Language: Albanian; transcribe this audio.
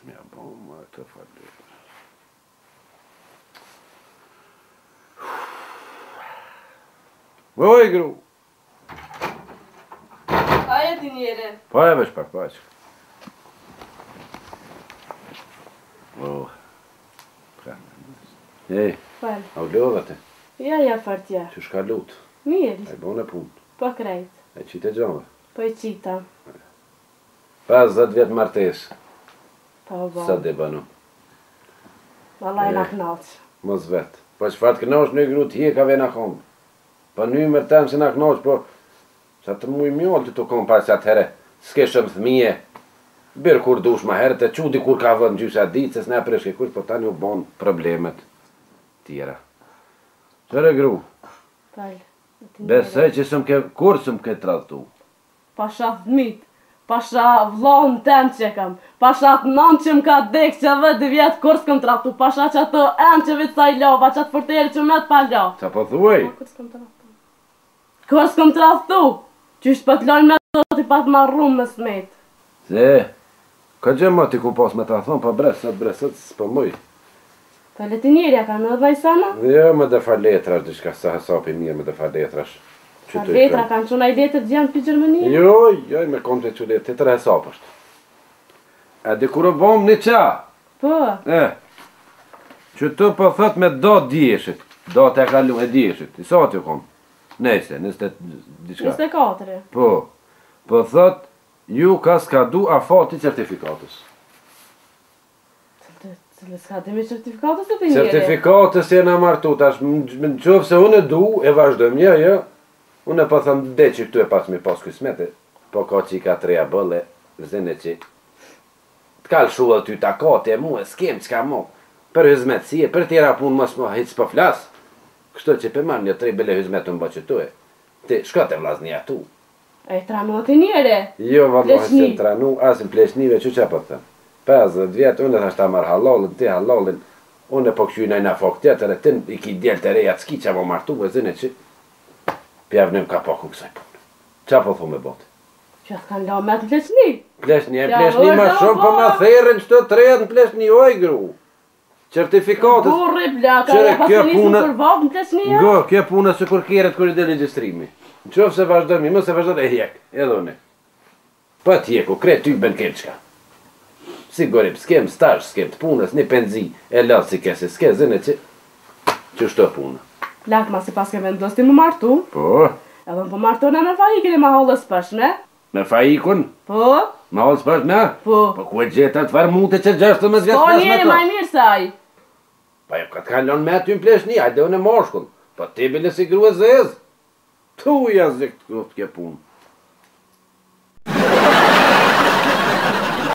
Mja bo, ma të falë. Oj, gru. Aja ti njere. Pa e vesh pak, pa që. Ej, Falë. au lodha te. Ja fartja. Që shka lut? Mirë. E bon e pun. Po krejt. E qite gjove. Po i qita. 50 vjetë martes. Po bo. Sa dhe banu. Valla e na knaqë. Mos vetë. Po që fatë kënosh në gru t'jekave në komë. Po në mërë temë se në knoq, po sa të muj mjollë të të komë pas atëhere. S'ke shumë thmije. Birë kur dush ma herët e qudi kur ka vënë gjysa ditë, se s'ne preshke kush, po tani u bon problemet tjera. Qëre gru, Falë. besoj që kur sëm ke tradhtu. Pasha thmit. Pasha vlon tem që kam. Pasha të nan që m'ka dek që dhe 2 vjetë kur s'këm traftu. Pasha që ato enë që vitë sa i lova, që atë fërteri që me të pa lo. Qa po thuaj? Kur s'këm traftu. Qysh për t'lojnë me do t'i pat marrum me smet. Se, ka gjë ma ti ku pas me ta thonë, pa bresët, s'po muj. Ta letinirja ka në dhe i sana? Jo, me dhe fa letrash, diçka sa hasapi mirë me dhe fa letrash. Ta letra kanë quna i letët gjenë për Gjermënia? Jo, me kom të që letë, të tërë hesap është. E di kur o bom një qa? Po. Që të po thot me do djeshit, do të e kalu e djeshit, i sa t'ju kom? Nese, 20 diçka. 24. Po thot, ju ka skadu afati certifikatës. Cëllë s'kademi certifikatës të të njëri? Certifikatës e në martu, tash në qëfë se unë e du, e vazhdojmë, jo. Unë e po thëmë dhe që këtu e pas me pas kësmete, po ka që i ka 3 bëlle, zene që t'kall shullë ty takate e mu, e s'kem qka mu, për hizmetësie, për tjera punë mos më hitë s'po flasë, kështu që për marrë një 3 bëlle hizmetë më bëqë tu e, ti shka të vlazni atu. E tranu të njëre? Jo, vëllohet që në tranu, asin pleshnive, që po thëmë. 50 vjetë, unë e thashtë ta marrë halallin, ti halallin, unë e po këshujnë ajna fok tjetër, e ti i ki djel të reja të s'ki që avo martu, e zine që pjavnim ka paku kësaj punë. Qa po thu me botë? Që atë kanë la me të pleshni? Pleshni ma shumë, po ma therën qëto të rejët në pleshni, oj gru. Certifikatës. Burri blaka, e pasionisë në përvab në pleshni ja? Go, kjo punë se kur kjeret kur i dhe registrimi. Në qofë se vazhdojmë, më se vazhdojmë e hjek, edhe une. Po t'jeku, kre ty ben keqka. Sigurim, s'kem stash, s'kem të punës, një penzi, e latë si kese, s'ke zine që shto punë. Lak ma si pas ke vendos ti më martu? Po. Edhe më po martu në me fajikën e ma hollës pëshme? Me fajikun? Po. Ma hollës pëshme? Po. Po ku e gjeta të farë mute që 16 vjetë po njeri maj mirë saj. Pa jo ka të kalon me ty në pleshni, hajde unë e moshkun. Po ti bile si gru e zezë. Tu jazik të kje punë.